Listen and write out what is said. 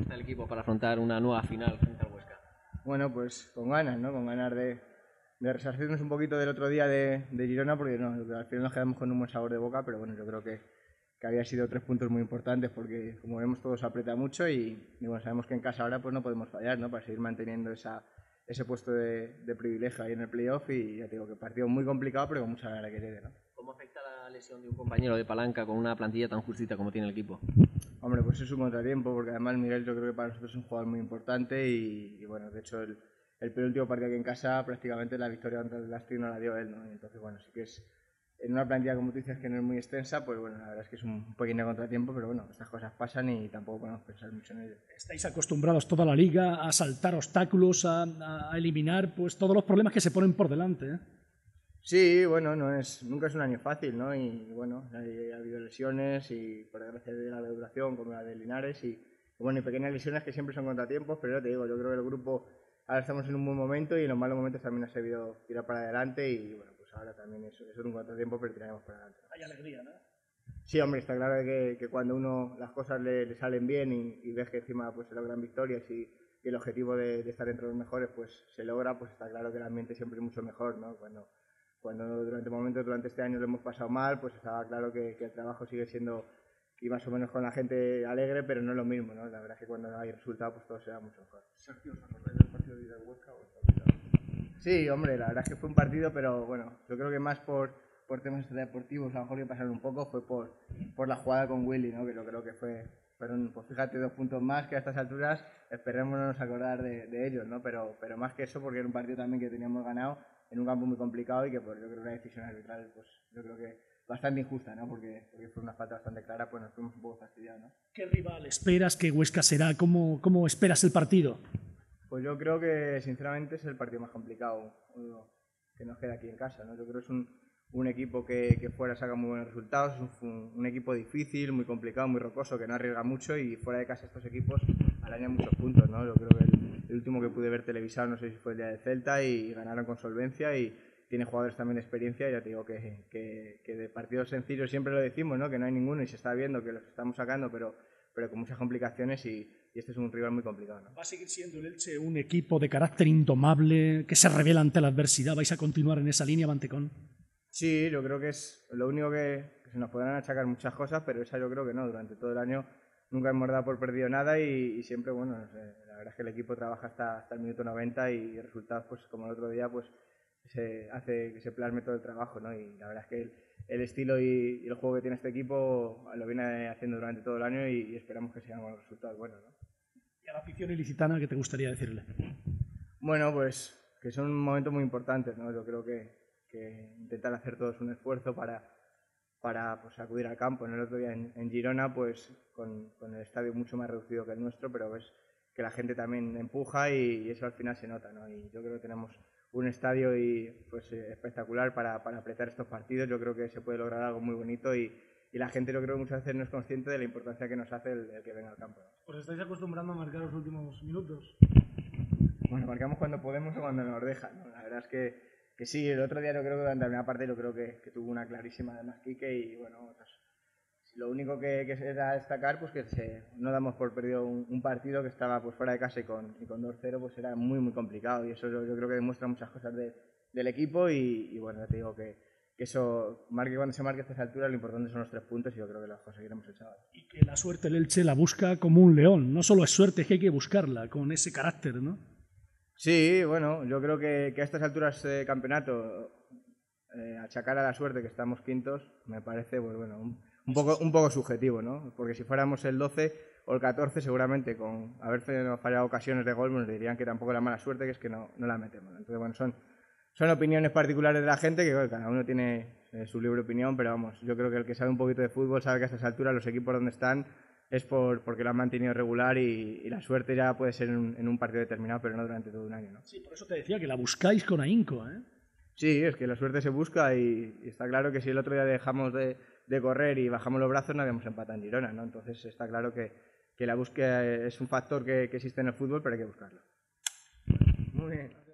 está el equipo para afrontar una nueva final frente al Huesca? Bueno, pues con ganas, ¿no? Con ganas de resarcirnos un poquito del otro día de Girona, porque no, al final nos quedamos con un buen sabor de boca, pero bueno, yo creo que había sido 3 puntos muy importantes porque, como vemos, todo se aprieta mucho y bueno, sabemos que en casa ahora pues no podemos fallar, ¿no? Para seguir manteniendo ese puesto de privilegio ahí en el playoff y ya te digo que partido muy complicado, pero con mucha ganas que llegue, ¿no? ¿Cómo afecta la lesión de un compañero de Palanca con una plantilla tan justita como tiene el equipo? Hombre, pues es un contratiempo, porque además Miguel yo creo que para nosotros es un jugador muy importante y bueno, de hecho el penúltimo partido aquí en casa prácticamente la victoria contra el Lastri no la dio él, ¿no? Entonces bueno, sí que es en una plantilla como tú dices que no es muy extensa, pues bueno, la verdad es que es un pequeño contratiempo, pero bueno, estas cosas pasan y tampoco podemos pensar mucho en ello. Estáis acostumbrados toda la liga a saltar obstáculos, a eliminar pues todos los problemas que se ponen por delante, ¿eh? Sí, bueno, nunca es un año fácil, ¿no? Y bueno, ha habido lesiones y por desgracia de la duración, como la de Linares, y bueno, y pequeñas lesiones que siempre son contratiempos, pero ya te digo, yo creo que el grupo ahora estamos en un buen momento y en los malos momentos también ha sabido tirar para adelante y bueno, pues ahora también eso es un contratiempo, pero tiraremos para adelante. Hay alegría, ¿no? Sí, hombre, está claro que cuando uno las cosas le salen bien y ves que encima pues se logran victorias y el objetivo de estar entre los mejores pues se logra, pues está claro que el ambiente siempre es mucho mejor, ¿no? Cuando durante este año lo hemos pasado mal, pues estaba claro que el trabajo sigue siendo y más o menos con la gente alegre, pero no es lo mismo, ¿no? La verdad es que cuando hay resultados, pues todo será mucho mejor. Sergio, ¿os acordáis del partido de ida al Huesca o está olvidado? Sí, hombre, la verdad es que fue un partido, pero bueno, yo creo que más por temas deportivos, a lo mejor que pasaron un poco, fue por la jugada con Willy, ¿no? Que yo creo que fueron, pues fíjate, 2 puntos más que a estas alturas, esperemos no nos acordar de ellos, ¿no? Pero más que eso, porque era un partido también que teníamos ganado en un campo muy complicado y que pues, yo creo que una decisión arbitral, pues yo creo que bastante injusta, ¿no? Porque fue una falta bastante clara, pues nos fuimos un poco fastidiados, ¿no? ¿Qué rival esperas? ¿Qué Huesca será? ¿Cómo esperas el partido? Pues yo creo que sinceramente es el partido más complicado que nos queda aquí en casa, ¿no? Yo creo que es un equipo que fuera saca muy buenos resultados, es un equipo difícil, muy complicado, muy rocoso, que no arriesga mucho y fuera de casa estos equipos arañan muchos puntos, ¿no? Yo creo que el último que pude ver televisado, no sé si fue el día de Celta y ganaron con solvencia y tiene jugadores también de experiencia, ya te digo que de partidos sencillos siempre lo decimos, ¿no? Que no hay ninguno y se está viendo que los estamos sacando, pero con muchas complicaciones y este es un rival muy complicado, ¿no? ¿Va a seguir siendo el Elche un equipo de carácter indomable, que se revela ante la adversidad? ¿Vais a continuar en esa línea, Mantecón? Sí, yo creo que es lo único que se nos podrán achacar muchas cosas, pero esa yo creo que no. Durante todo el año nunca hemos dado por perdido nada y siempre, bueno, no sé, la verdad es que el equipo trabaja hasta el minuto 90 y resultados, pues como el otro día, pues se hace que se plasme todo el trabajo, ¿no? Y la verdad es que el estilo y el juego que tiene este equipo lo viene haciendo durante todo el año y esperamos que sean los resultados buenos, ¿no? ¿Y a la afición ilicitana qué te gustaría decirle? Bueno, pues que son momentos muy importantes, ¿no? Yo creo que intentar hacer todos un esfuerzo para pues, acudir al campo. En el otro día en Girona, pues con el estadio mucho más reducido que el nuestro, pero ves que la gente también empuja y eso al final se nota, ¿no? Y yo creo que tenemos un estadio pues espectacular para apretar estos partidos. Yo creo que se puede lograr algo muy bonito y la gente yo creo que muchas veces no es consciente de la importancia que nos hace el que venga al campo, ¿no? ¿Os estáis acostumbrando a marcar los últimos minutos? Bueno, marcamos cuando podemos o cuando nos dejan, ¿no? La verdad es que sí, el otro día yo creo que durante la primera parte yo creo que tuvo una clarísima además Quique y bueno, pues, lo único que era destacar pues que no damos por perdido un partido que estaba pues fuera de casa y con 2-0 pues era muy muy complicado y eso yo creo que demuestra muchas cosas del equipo y bueno, ya te digo que eso cuando se marque a estas alturas lo importante son los 3 puntos y yo creo que los conseguiremos el sábado. Y que la suerte el Elche la busca como un león, no solo es suerte, es que hay que buscarla con ese carácter, ¿no? Sí, bueno, yo creo que a estas alturas de campeonato achacar a la suerte que estamos quintos me parece pues, bueno, un poco subjetivo, ¿no? Porque si fuéramos el 12 o el 14 seguramente con haber fallado ocasiones de gol nos dirían que tampoco era mala suerte, que es que no la metemos. Entonces, bueno, son opiniones particulares de la gente que bueno, cada uno tiene su libre opinión, pero vamos, yo creo que el que sabe un poquito de fútbol sabe que a estas alturas los equipos donde están es porque lo han mantenido regular y la suerte ya puede ser en un partido determinado, pero no durante todo un año, ¿no? Sí, por eso te decía que la buscáis con ahínco, ¿eh? Sí, es que la suerte se busca y está claro que si el otro día dejamos de correr y bajamos los brazos no habíamos empatado en Girona, ¿no? Entonces está claro que la búsqueda es un factor que existe en el fútbol, pero hay que buscarlo. Muy bien.